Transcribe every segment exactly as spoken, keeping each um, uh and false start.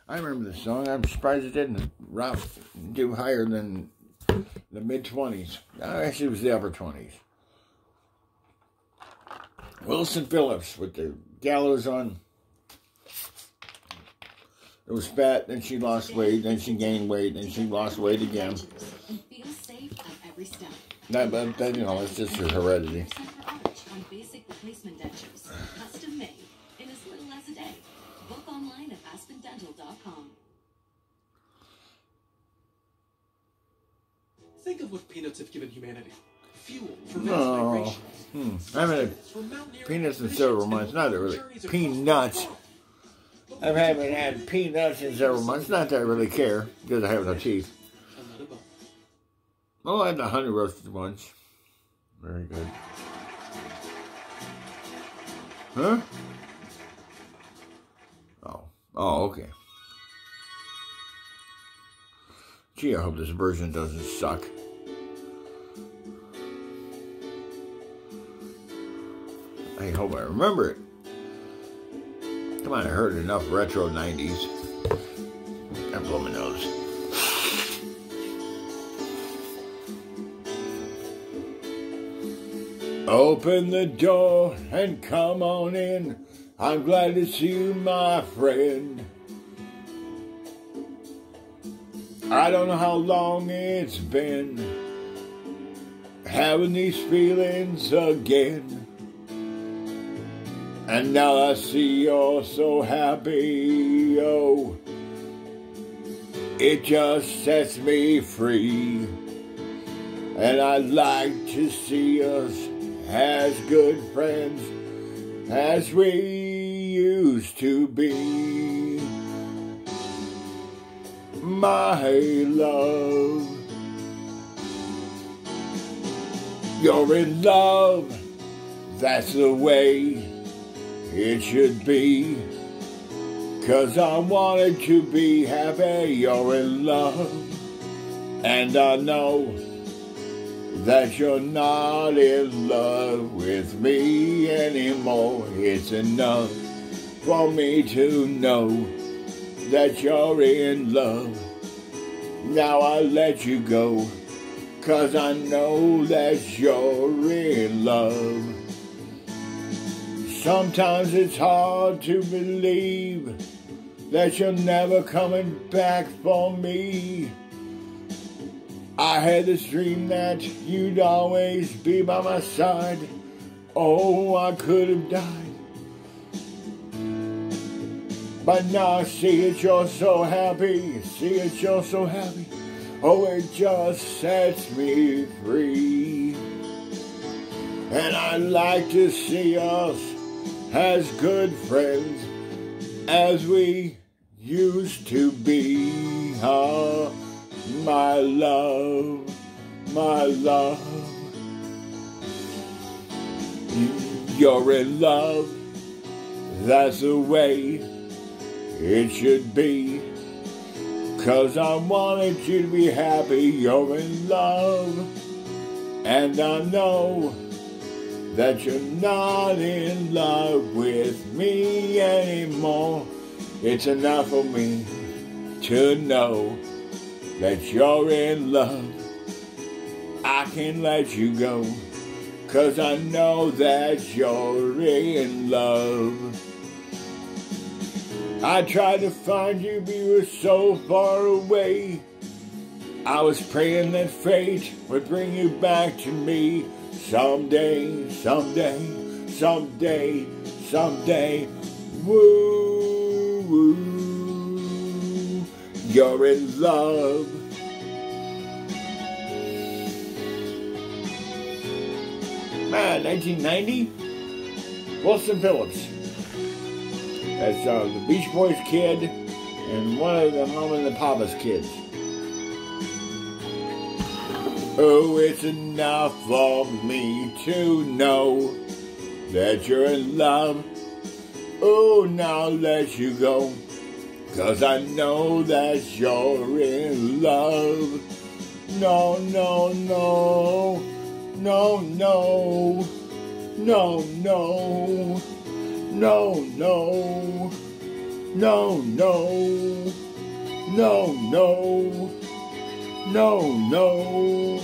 I remember the song. I'm surprised it didn't round, do higher than the mid-twenties. Actually, it was the upper twenties. Wilson Phillips with the gallows on. It was fat, then she lost weight, then she gained weight, then she lost weight again. That, but that, you know, it's just her heredity. Basic replacement dentures, custom made in as little as a day. Book online at aspen dental dot com. Think of what peanuts have given humanity. Fuel for vast No. migrations. Hmm. I mean, peanuts and several months. Not that really. Peanuts. I haven't had peanuts in several months. Not that I really care, because I have no teeth. Oh, I had the honey roasted ones. Very good. Huh? Oh. Oh, okay. Gee, I hope this version doesn't suck. I hope I remember it. Come on, I heard enough retro nineties. I blow my nose. Open the door and come on in. I'm glad to see you, my friend. I don't know how long it's been having these feelings again. And now I see you're so happy, oh, it just sets me free. And I'd like to see us as good friends as we used to be. My love, you're in love, that's the way it should be. 'Cause I wanted to be happy, you're in love. And I know that you're not in love with me anymore. It's enough for me to know that you're in love. Now I let you go, 'cause I know that you're in love. Sometimes it's hard to believe that you're never coming back for me. I had this dream that you'd always be by my side. Oh, I could have died. But now I see it, you're so happy. See it, you're so happy. Oh, it just sets me free. And I'd like to see us as good friends as we used to be. Oh, my love, my love. You're in love, that's the way it should be. 'Cause I wanted you to be happy, you're in love. And I know that you're not in love with me anymore. It's enough for me to know that you're in love. I can let you go, 'cause I know that you're in love. I tried to find you, but you were so far away. I was praying that fate would bring you back to me. Someday, someday, someday, someday. Woo, woo. You're in love. Man, nineteen ninety? Wilson Phillips. That's uh, the Beach Boys kid and one of the Mama and the Papa's kids. Oh, it's enough for me to know that you're in love. Oh, now I'll let you go, 'cause I know that you're in love. No, no, no, no, no, no, no, no, no, No, no, no, no, no, no,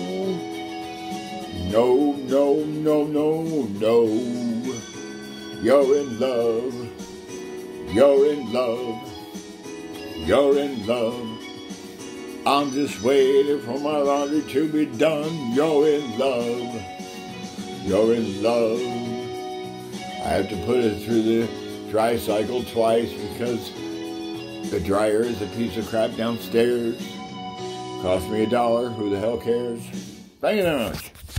no, no, no, no, no. You're in love, you're in love, you're in love. I'm just waiting for my laundry to be done. You're in love, you're in love. I have to put it through the dry cycle twice because the dryer is a piece of crap downstairs. Cost me a dollar. Who the hell cares? Thank you very much.